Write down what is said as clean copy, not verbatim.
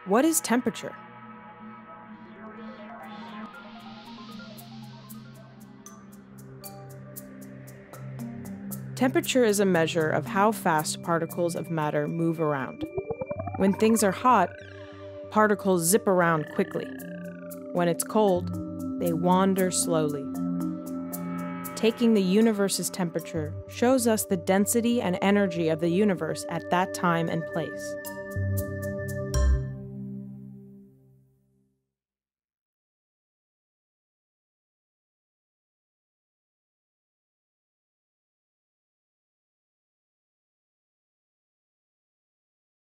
What is temperature? Temperature is a measure of how fast particles of matter move around. When things are hot, particles zip around quickly. When it's cold, they wander slowly. Taking the universe's temperature shows us the density and energy of the universe at that time and place.